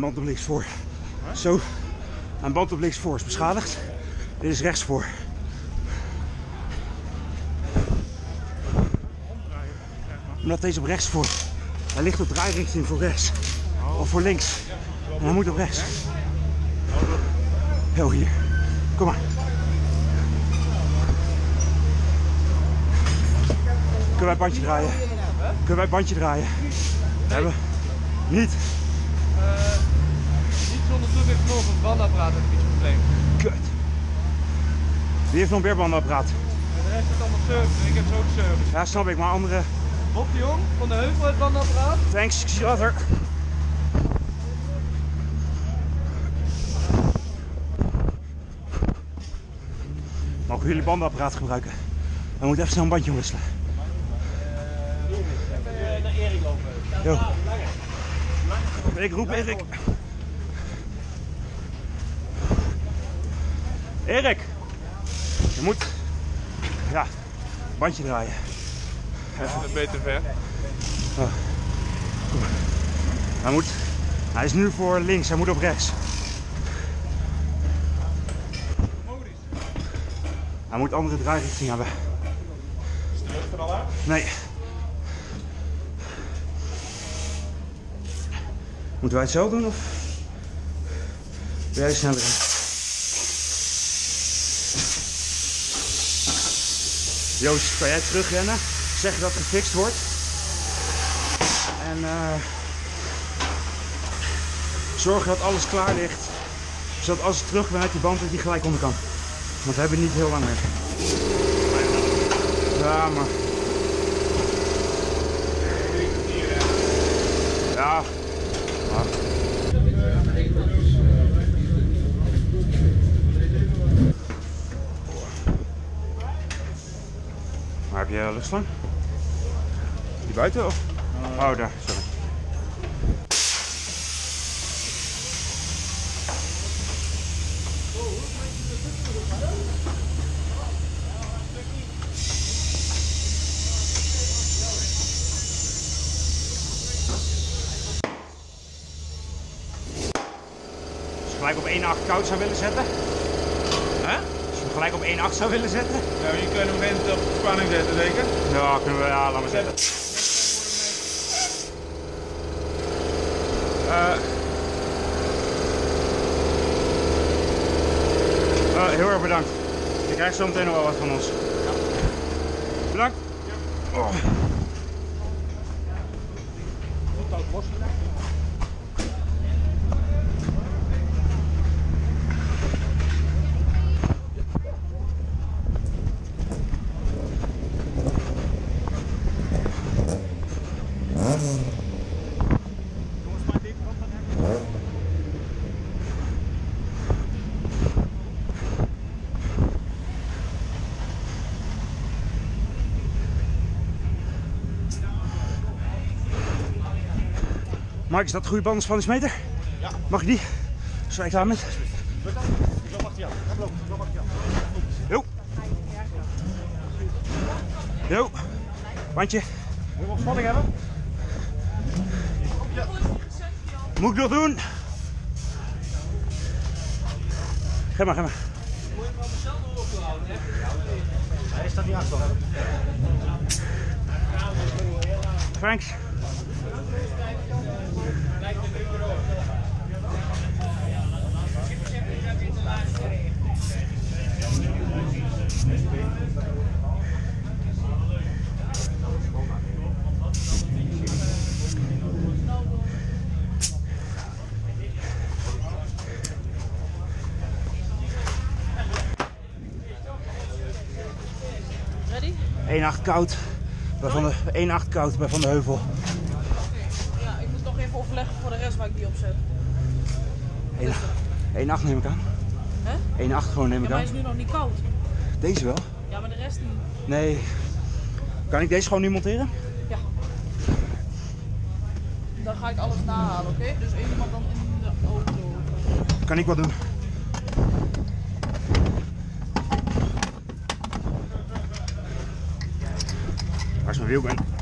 mijn band op links voor. Zo, mijn band op links voor is beschadigd. Dit is rechts voor. Omdat deze op rechts voor. Hij ligt op draairichting voor rechts. Of voor links. En hij moet op rechts. Heel hier. Kom maar. Kunnen wij het bandje draaien? Kunnen wij het bandje draaien? Nee. Hebben we niet. Niet zonder toezicht nog een bandapparaat heb ik iets probleem. Kut. Wie heeft nog een weerbandenapparaat? En de rest is allemaal service en ik heb zo ook service. Ja, snap ik, maar andere... Bob de Jong van de Heuvel het bandapparaat. Thanks, ik zie je later. Mogen jullie bandenapparaat gebruiken? We moeten even snel een bandje wisselen. Even naar Erik lopen. Jo. Ik roep Erik. Erik! Je moet... Ja, bandje draaien. Even een beetje ver. Oh. Kom maar. Hij is nu voor links, hij moet op rechts. Hij moet andere draairichting hebben. Is de lucht er al uit? Nee. Moeten wij het zelf doen of? Ben jij sneller in? Joost, kan jij terugrennen? Zeggen dat het gefixt wordt. En zorgen dat alles klaar ligt. Zodat als ik terug ben uit die band, dat die gelijk onder kan. Want we hebben niet heel lang meer. Ja, maar... Ja. Maar... Waar heb je luchtslang? Die buiten of? Oh, daar, sorry. Gelijk op 1.8 koud zou willen zetten. Hè? Als je hem gelijk op 1.8 zou willen zetten. Ja, je kunt hem even op spanning zetten, zeker? Ja, kunnen we, ja, laat maar zetten. Heel erg bedankt. Je krijgt zo meteen nog wel wat van ons. Ja. Bedankt. Ja. Oh. Mark, is dat de goede bandenspanningsmeter? Ja. Mag ik die? Zo, ik klaar met. Ik loop achter jou. Ik loop achter jou. Jo. Jo. Bandje. Moet je wel spanning hebben? Ja. Moet ik nog doen? Ga maar, ga maar. Moet je hem zelf nog ophouden, hè? Hij staat niet achter. Thanks. Ready? 1.8 koud. Van de 1.8 koud bij Van de Heuvel. Ja, ik moet nog even overleggen voor de rest waar ik die op zet. 1.8 neem ik aan. Hè? 1.8 gewoon neem Ja, ik maar hij aan. is nu nog niet koud. Deze wel? Ja, maar de rest niet. Nee. Kan ik deze gewoon nu monteren? Ja. Dan ga ik alles nahalen, oké? Dus één iemand dan in de auto. Kan ik wat doen? Waar is mijn wielben?